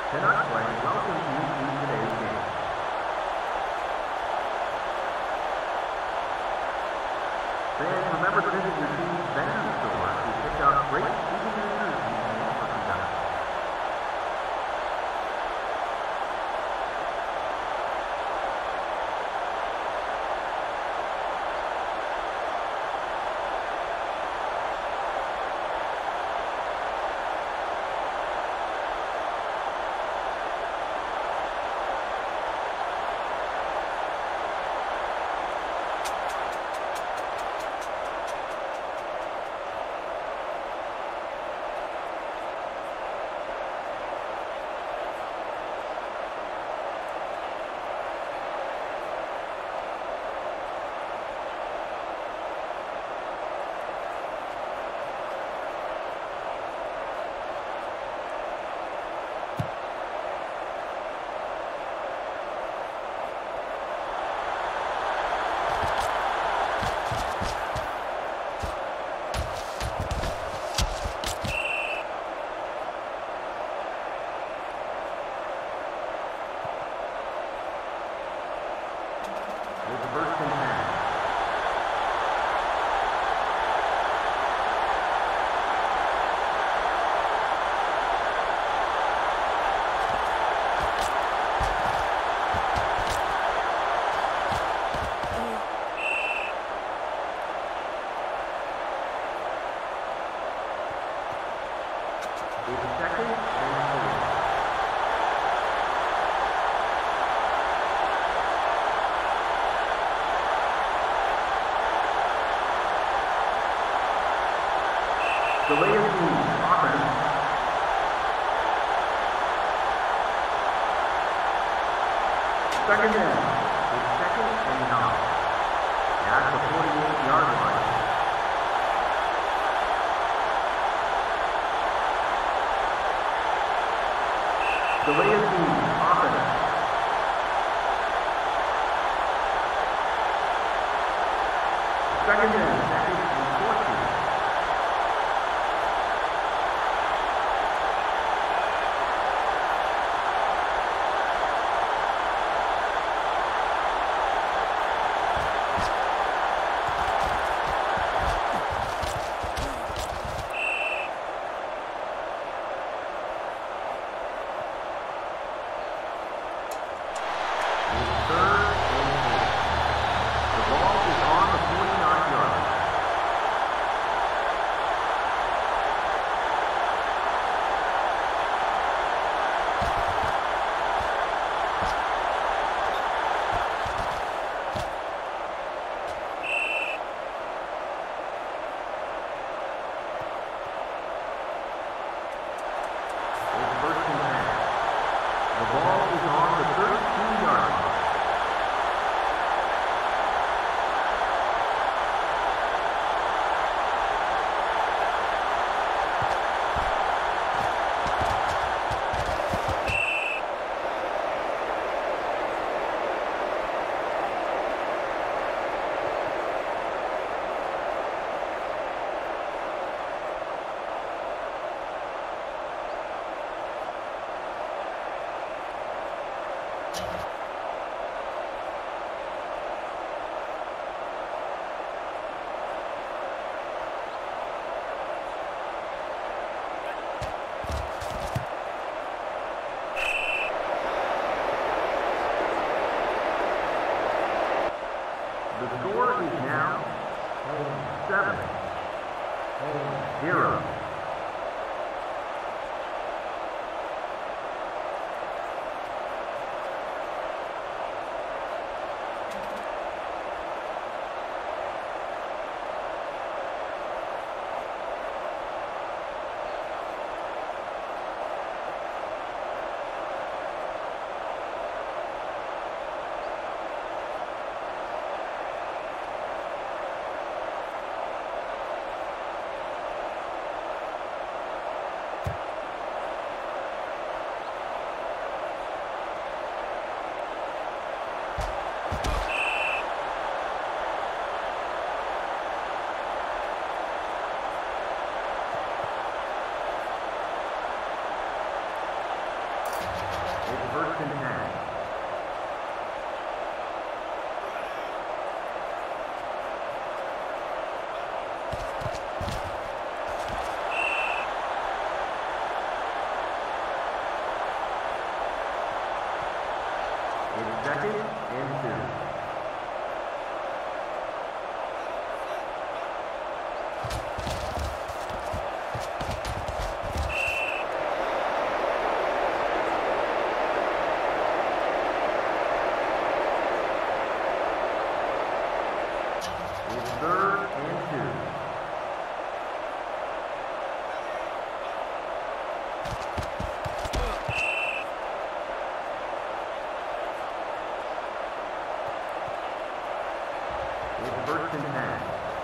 Canuck Play welcomes you to today's game. Fans, remember to visit your team's vendor store to pick up great souvenir jerseys and merchandise. Delay of the offense. Second down. It's second and 9. At the 48-yard line. Delay of the offense. Second down. Second and 14. The score is now 7-0. first and 10. It's second and 2. It's third and 2. It's first and 10.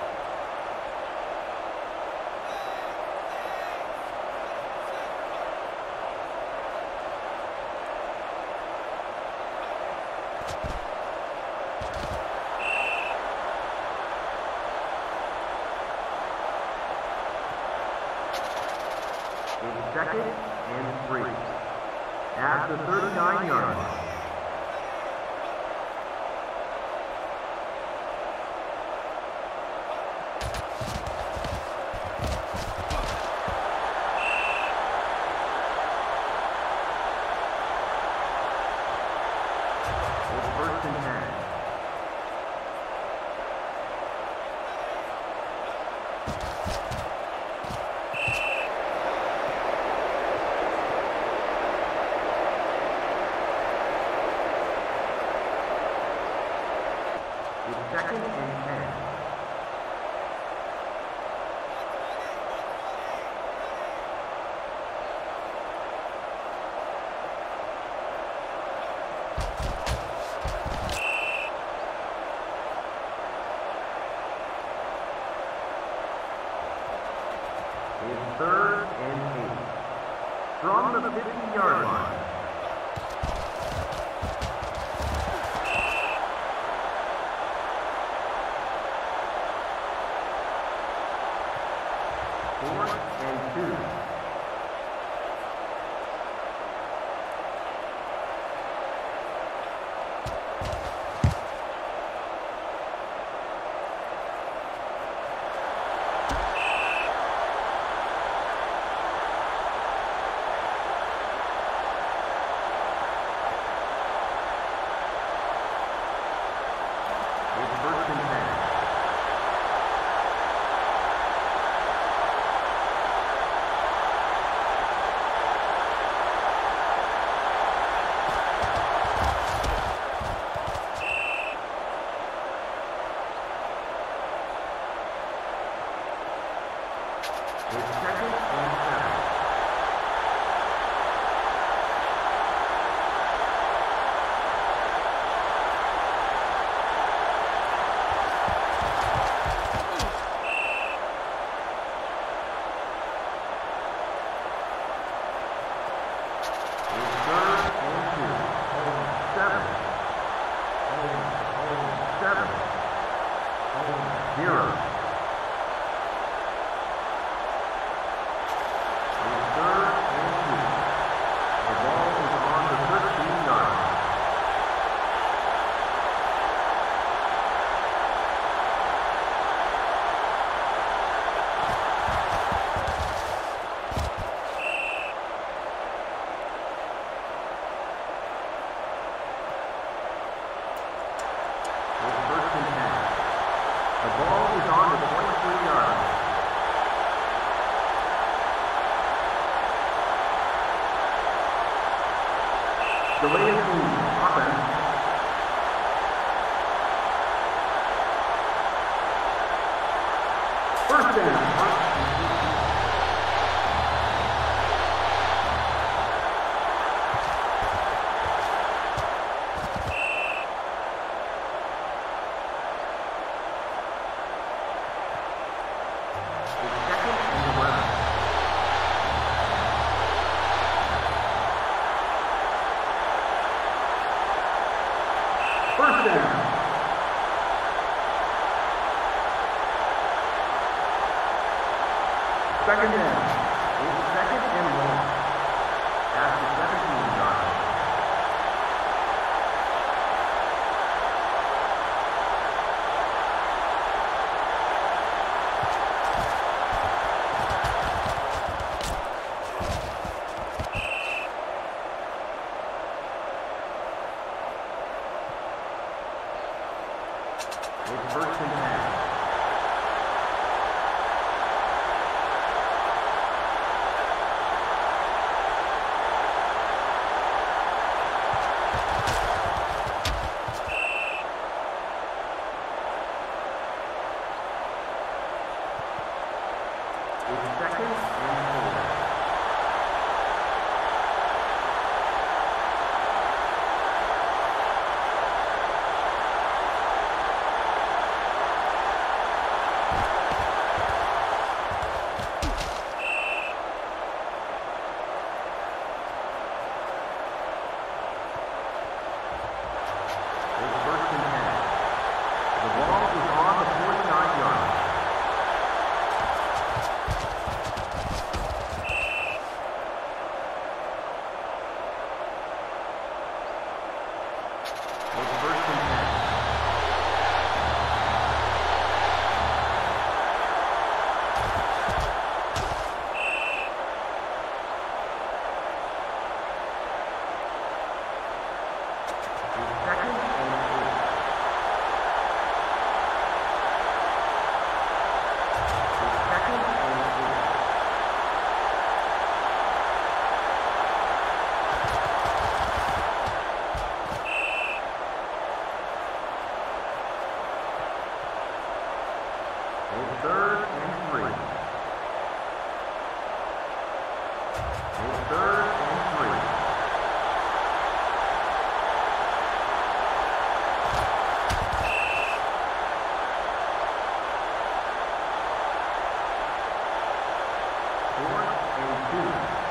It's second and 3. At the 39-yard line. It's first and 10. It's second and 10. It's third and 8. From the 50-yard line. Fourth and 2. It's first and 10. It's second and 7. It's third and 2. Home 7. Home 7. Home 0. It's third and 2. The ball is on the 13-yard line. It's first and 10. The ball is on the 23-yard line. Delay of game, offense. First down. It's second and 11. First down. Second down. It's second and 1. At the 17-yard line. third and 3. Fourth and 2.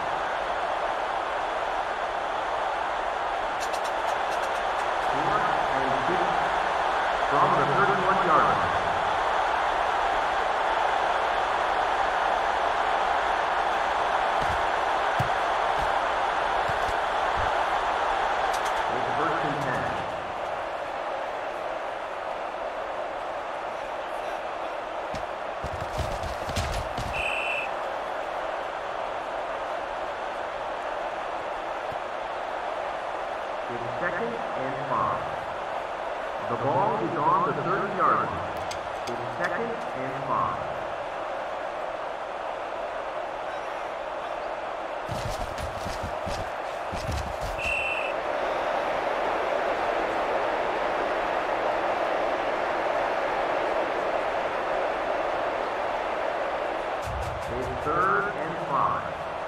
Fourth and 2. From the 31-yard line. It's second and 5. The ball is on the 30-yard line. It's second and 5. It's third and 5.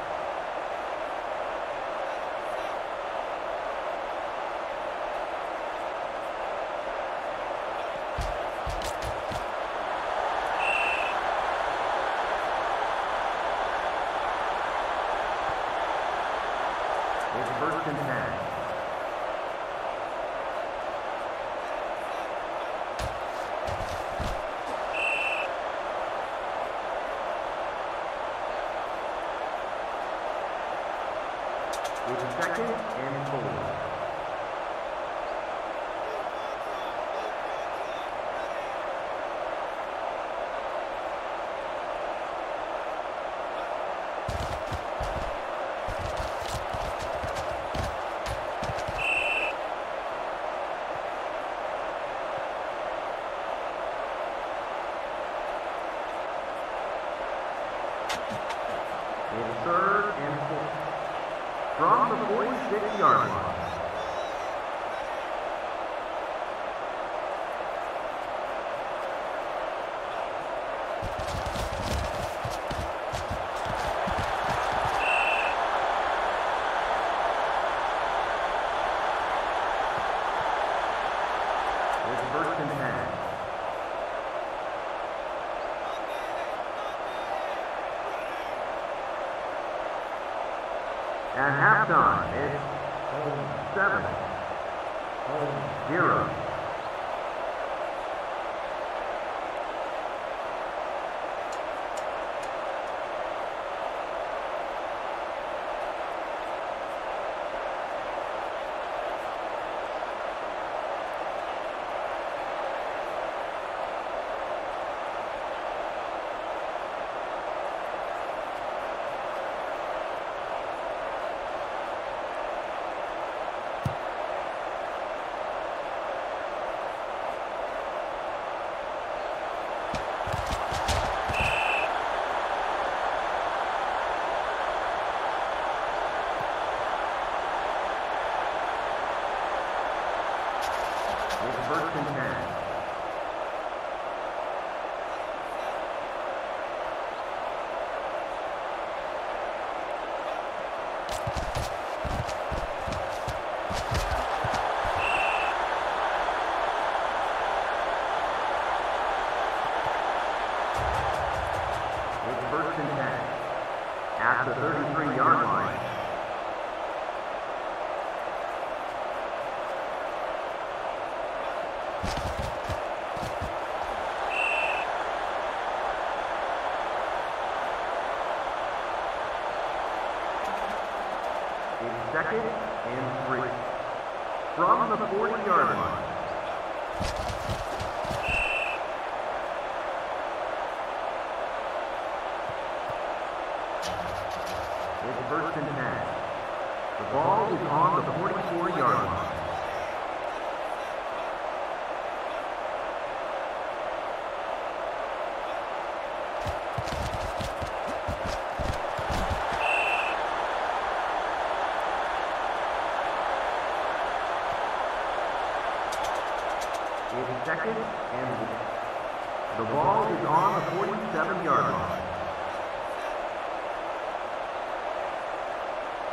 It's first and 10. It's second and 4. It's third and 4. From the 46-yard line. It's first and 10. At halftime, it's home 7, home 0. It's first and 10. It's first and 10. At the 33-yard line. It's second and 3. From the 40-yard line. It's first and 10. The ball is on the 44-yard line. It's second and 1. The ball is on the 47-yard line.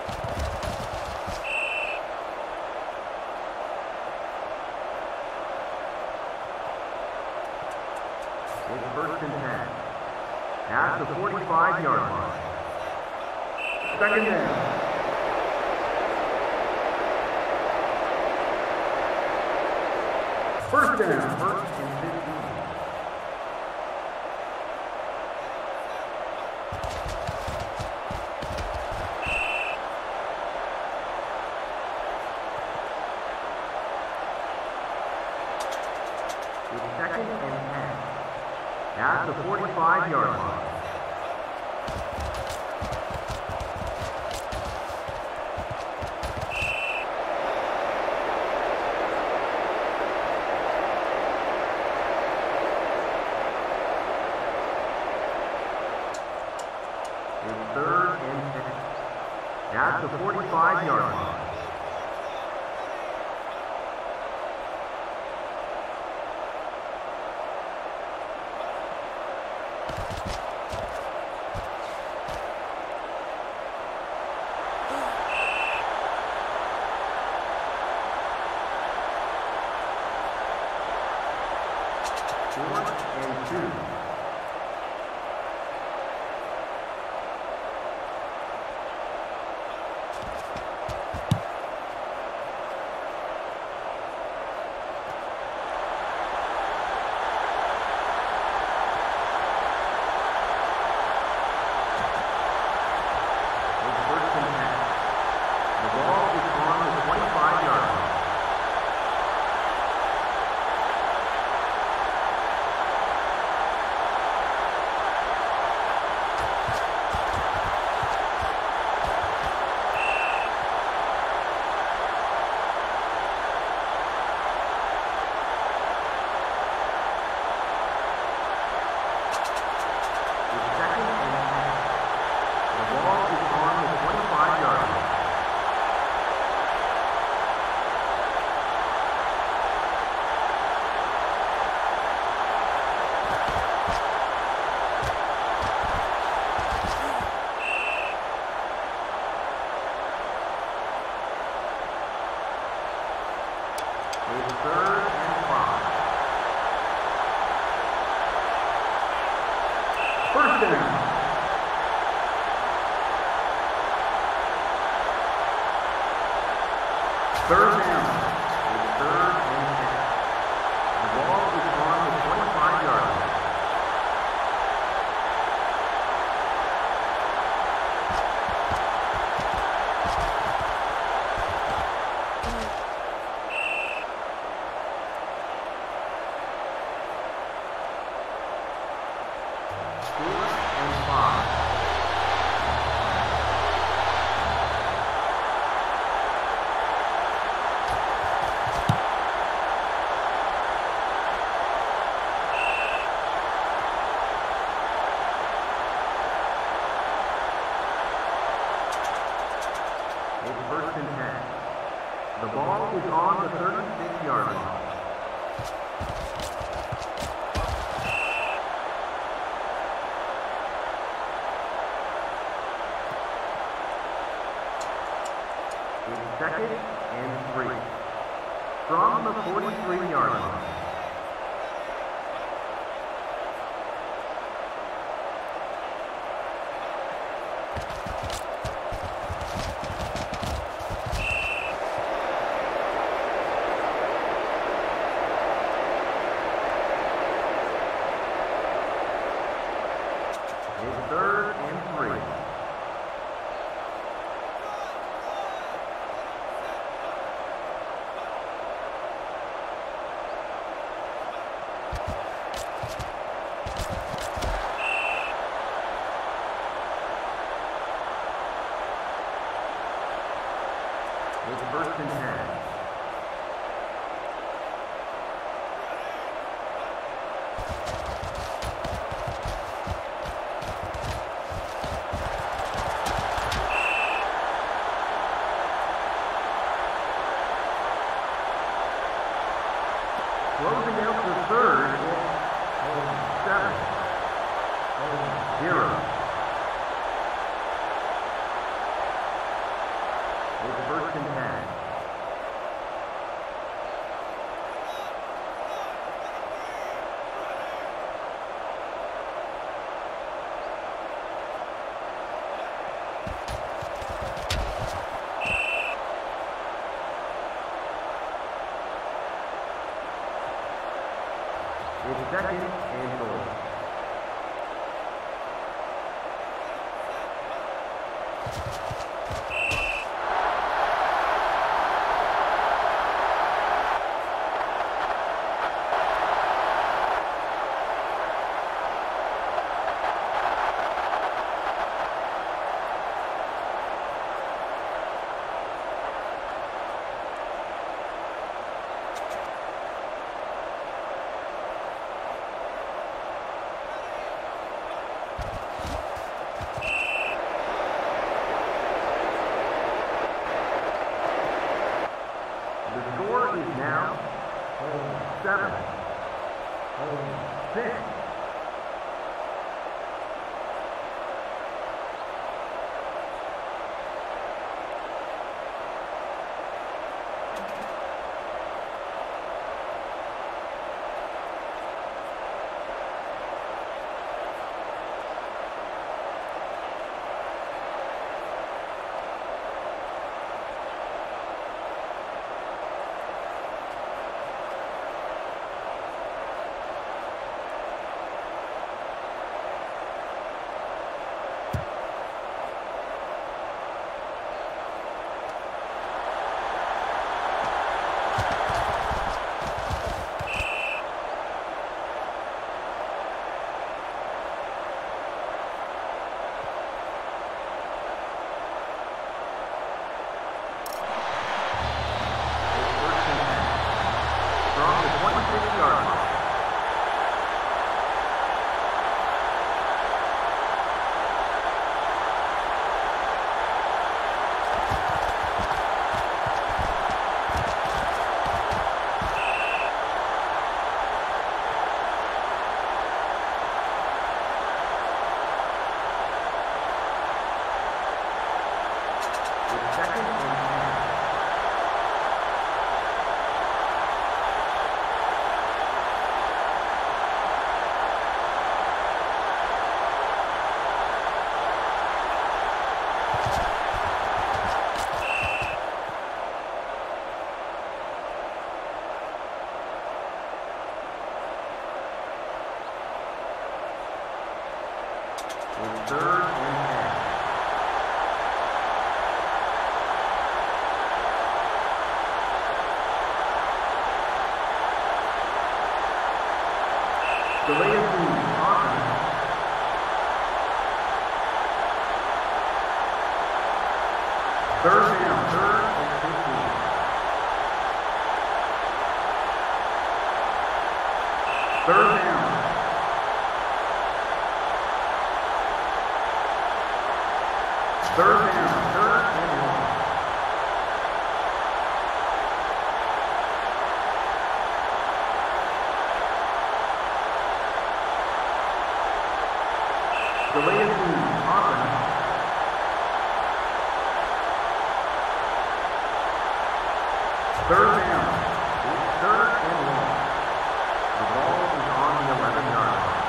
It's first and 10. At the 45-yard line. Second down. First down. First and 15. It's second and 10. At the 45-yard line. It's third and 6. At the 45-yard line. Fourth and 2. It's third and 5. First down. Third down. It's third and 10. The ball is on the 25-yard line. It's first and 10. The ball is on the 36-yard line. It's second and 3. From the 43-yard line. It's third and 3. It's first and 10. Closing out the third, it's 7-0. It's first and 10. It's second and goal. The score is now home 7, home 6. From the 26-yard line. It's second and 10. It's third and 10. Delay of game, offense. Third down, third and 15. Third down. Third down, third and 1. Delay of game, offense. Third down. It's third and 1. The ball is on the 11-yard line.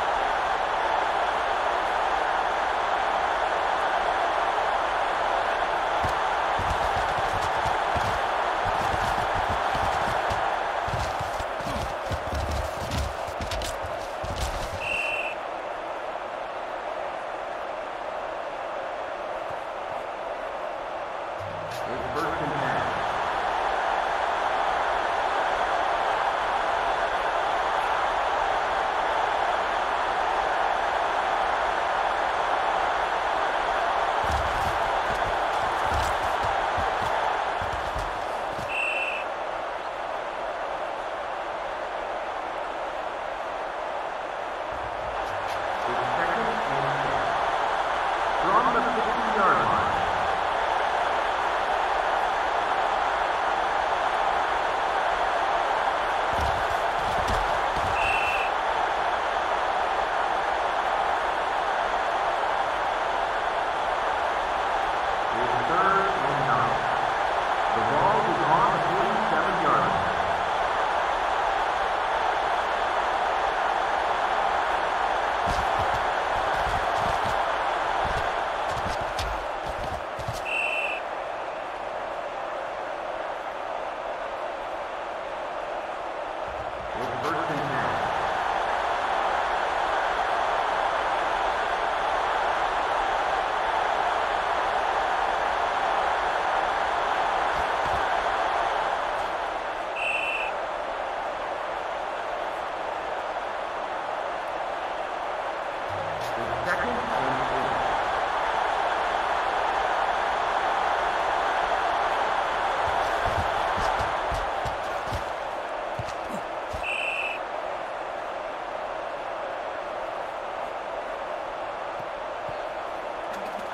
It's first and 10. It's second and 10. From the 50-yard line. It's third and 9.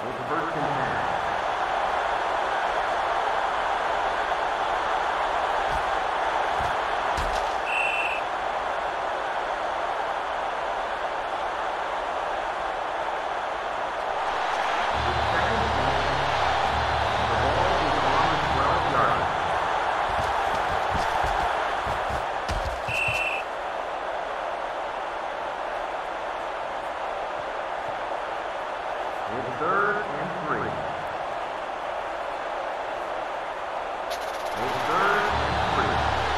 It's first and 10. It's third and 3. It's third and 3.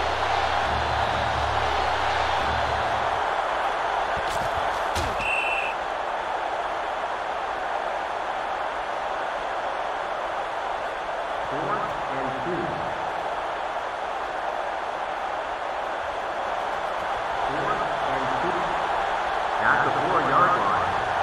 Fourth and 2. Fourth and 2. At the 4-yard line.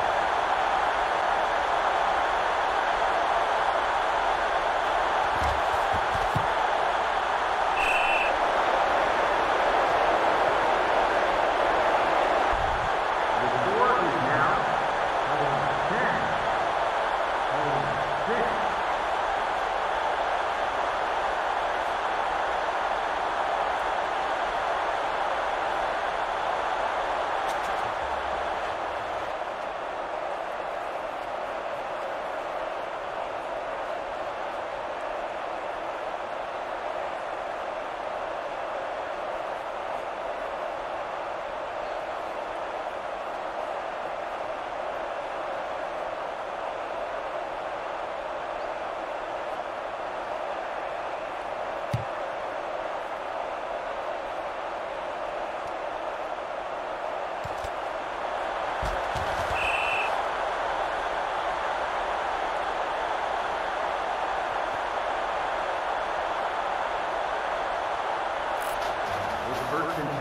First and 10.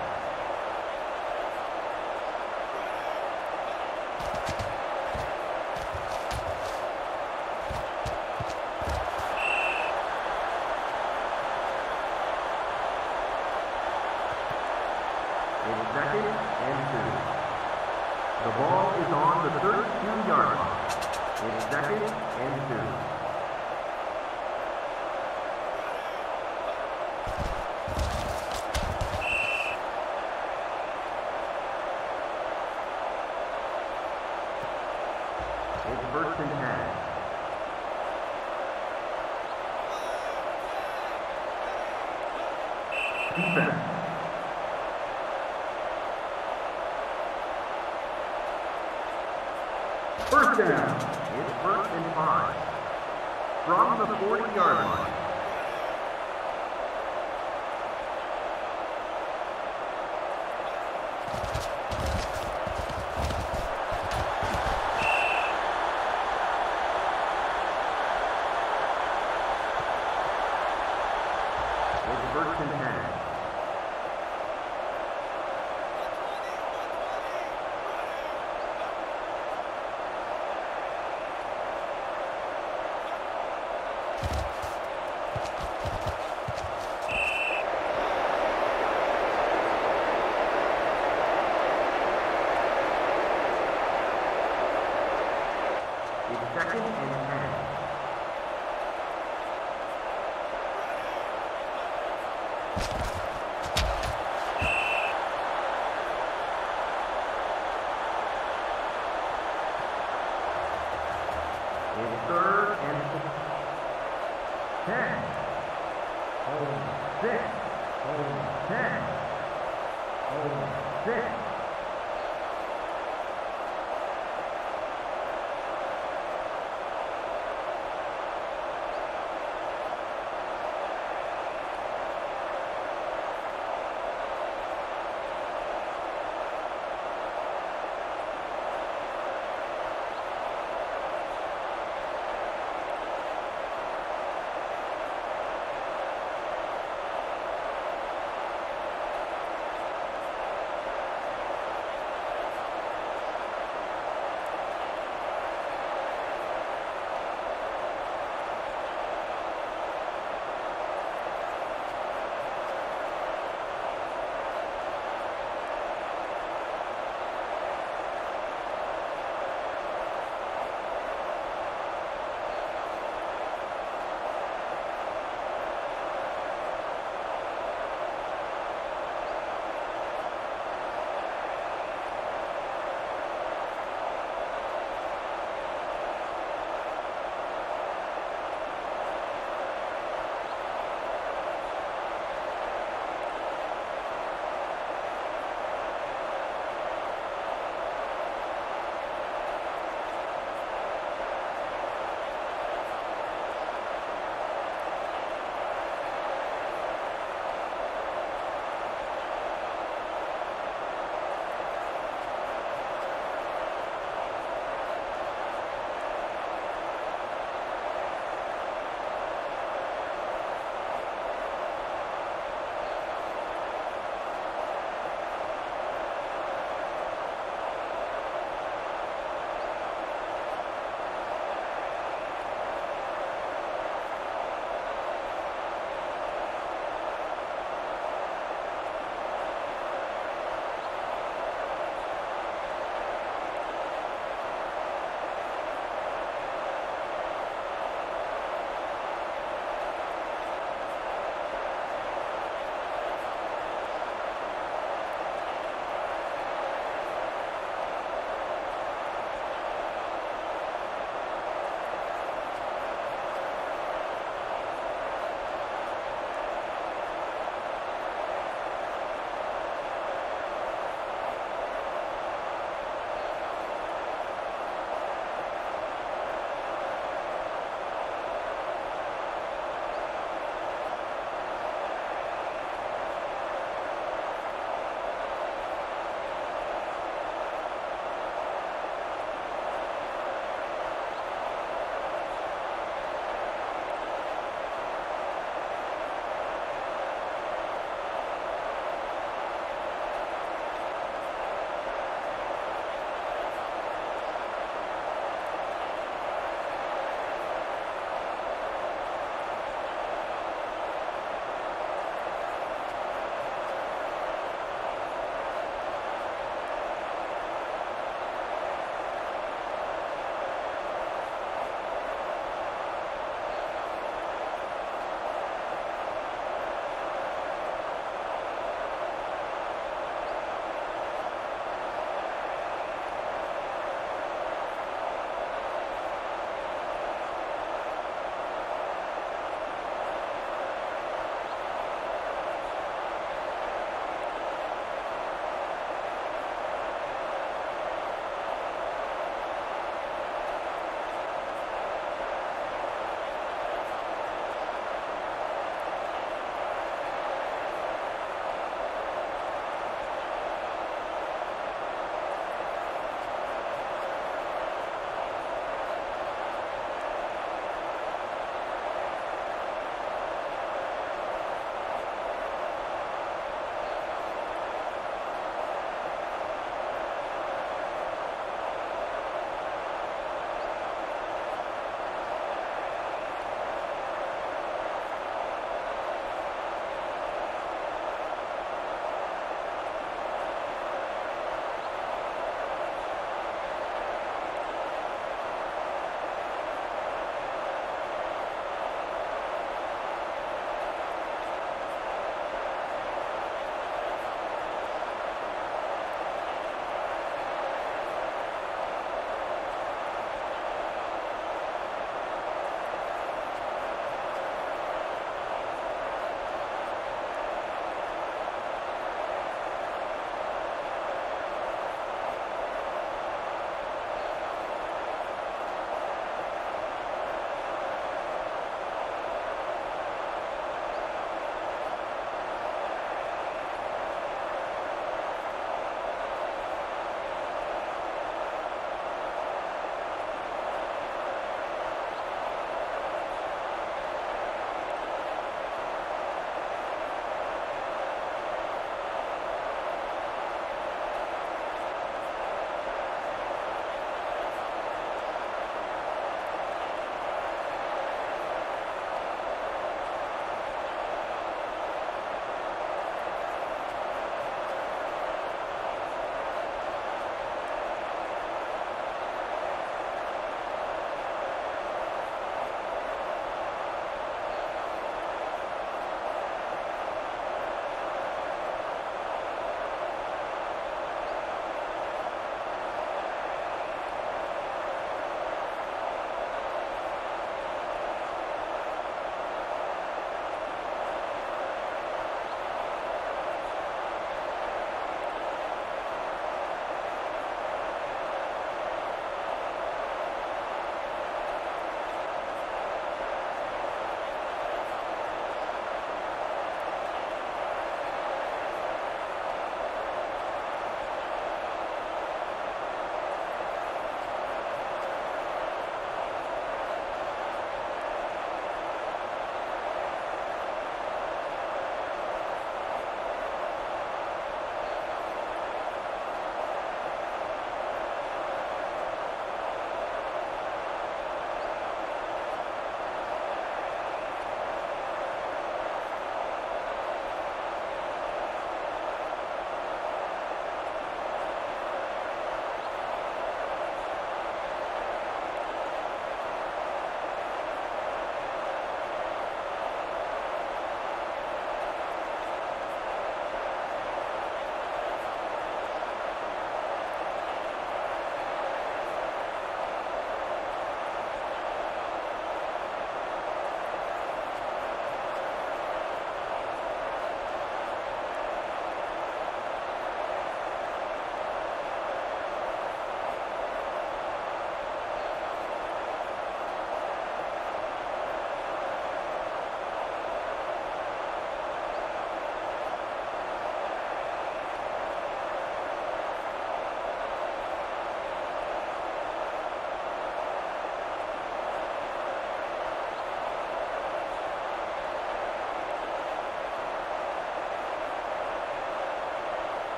It's second and 2. The ball is on the 32-yard line. It's second and 2. It's first and 10. Defense. First down. It's first and 5. From the 40-yard line. First and 10. It's second and 10. It's third and 10. Hold 6. Hold 10. Hold 6.